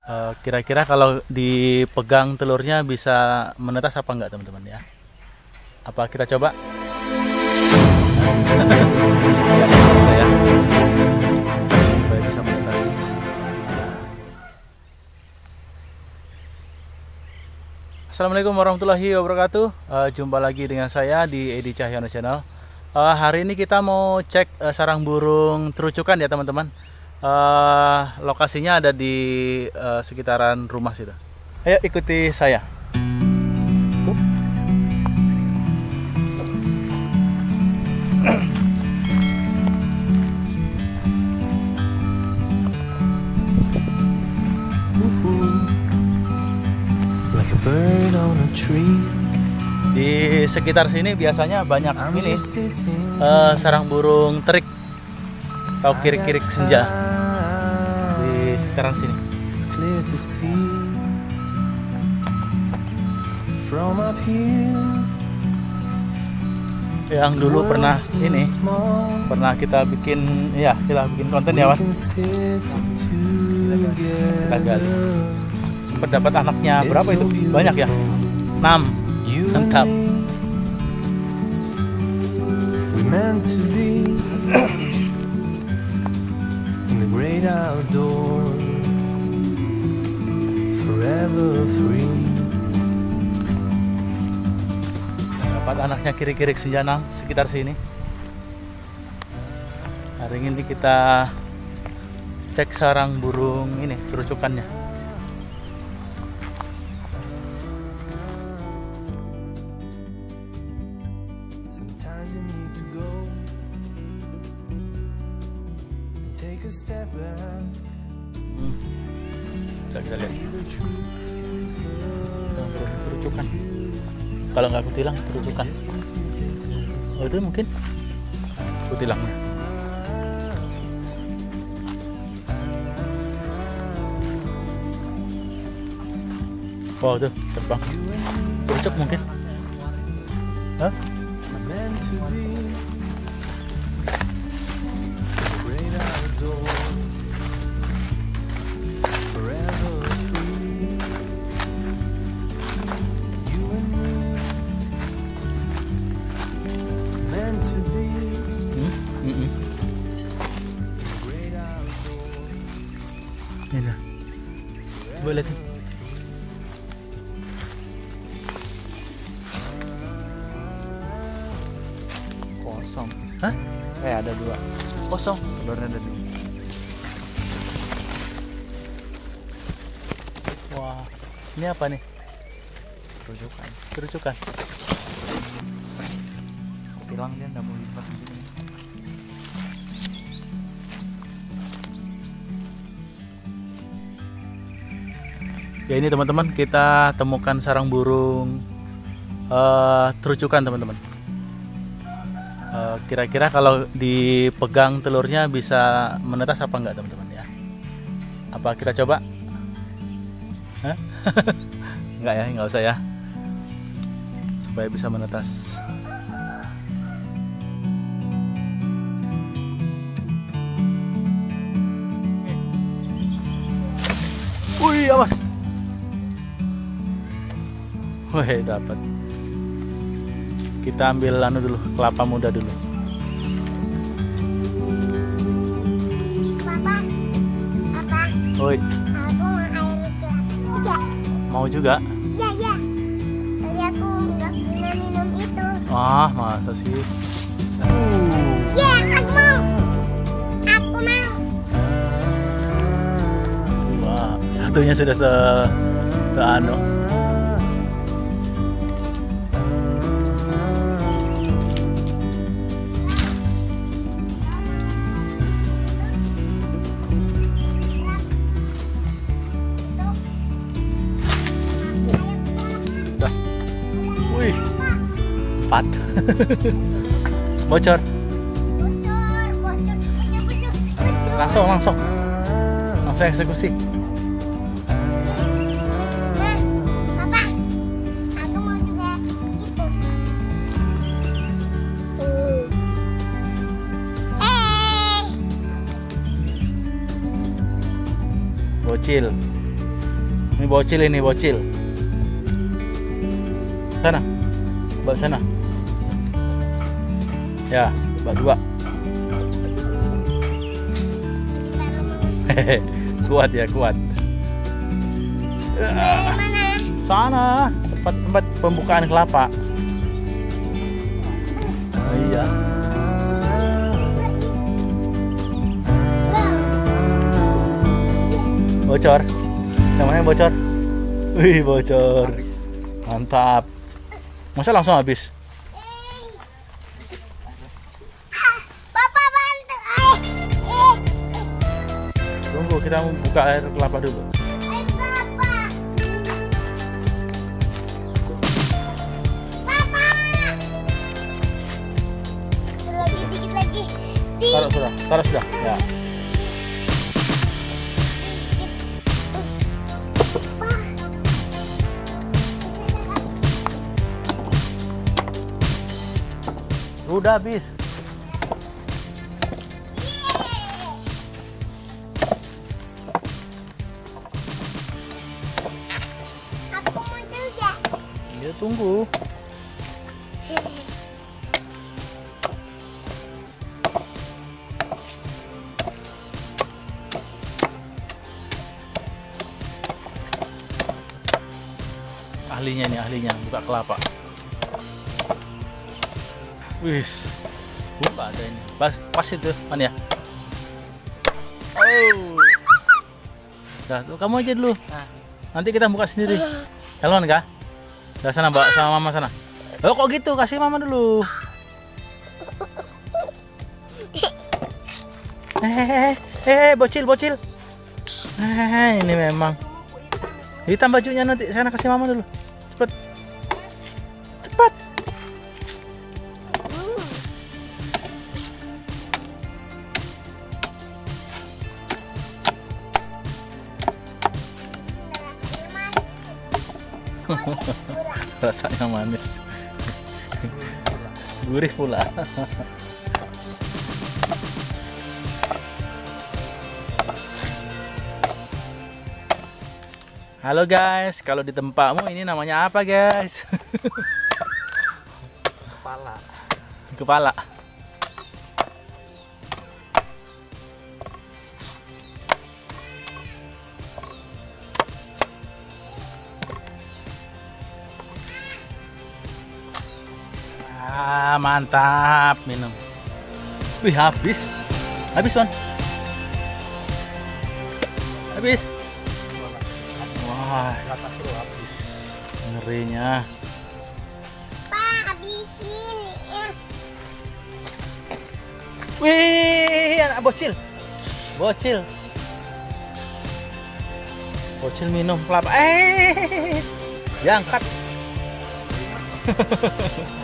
Kira-kira kalau dipegang telurnya bisa menetas apa enggak teman-teman ya? Apa kita coba? Ya, supaya bisa menetas. Assalamualaikum warahmatullahi wabarakatuh. Jumpa lagi dengan saya di Edi Cahyono Channel. Hari ini kita mau cek sarang burung terucukan ya teman-teman. Lokasinya ada di sekitaran rumah situ. Ayo ikuti saya. Di sekitar sini biasanya banyak ini sarang burung terik atau kirik-kirik senja di sekitaran sini. Yang dulu pernah kita bikin konten ya, Mas. Kita gali. Sempat dapat anaknya berapa itu? Banyak ya? 6. Mantap. Dapat anaknya kiri-kiri senja sekitar sini. Hari ini kita cek sarang burung ini terucukannya. Kita lihat terucukan. Kalau nggak kutilang terucukan. Oh itu mungkin kutilangnya. Wow tuh terbang. Terucuk mungkin. Hah? Ini dah. Coba lihatin. Kosong. Hah? Ada 2. Kosong. Telurnya ada 2. Wah, ini apa nih? Terucukan. Hilang dia nggak mau lipat. Ya ini teman-teman, kita temukan sarang burung terucukan teman-teman. Kira-kira kalau dipegang telurnya bisa menetas apa enggak teman-teman ya? Apa kita coba? Hah? Enggak ya, enggak usah ya, supaya bisa menetas. Wih, awas. Wih, dapat. Kita ambil dulu, kelapa muda dulu. Papa. Oi. Aku mau air juga. Mau juga? Iya. Tadi aku nggak pernah minum itu. Ah, masa sih? Iya, aku mau. Wah, satunya sudah seano. Wih, 4. Bocor. Langsung eksekusi. Nah, Papa, aku mau juga itu. Bocil. Ini bocil, ini bocil. Sana. Bawa sana. Ya, bawa 2. Hehehe, kuat ya, kuat. Dari mana? Sana, tempat pembukaan kelapa. Oh, iya. Bocor. Namanya bocor. Wih, bocor. Mantap. Masa langsung habis? Papa bantu. Tunggu, kita mau buka air kelapa dulu. Papa. Papa. Lagi dikit lagi. Taruh sudah. Ya. Udah habis. Aku mau juga. Ya tunggu. Ahlinya nih, ahlinya buka kelapa. Wis, buka ada ini. Pas itu, mana ya? Oh, dah, tuh, kamu aja dulu. Nanti kita buka sendiri. Helon kah? Dah sana, bawa sama mama sana. Oh, kok gitu? Kasih mama dulu. Bocil. Ini memang. Hitam bajunya nanti. Sana kasih mama dulu. Cepet. Rasanya manis. Gurih pula. Halo guys, kalau di tempatmu ini namanya apa guys? Kepala. Mantap, minum. Wih, habis Wan. Habis. Wah, ngerinya. Pak, habisin ya. Wih, anak bocil. Bocil minum kelapa. Diangkat.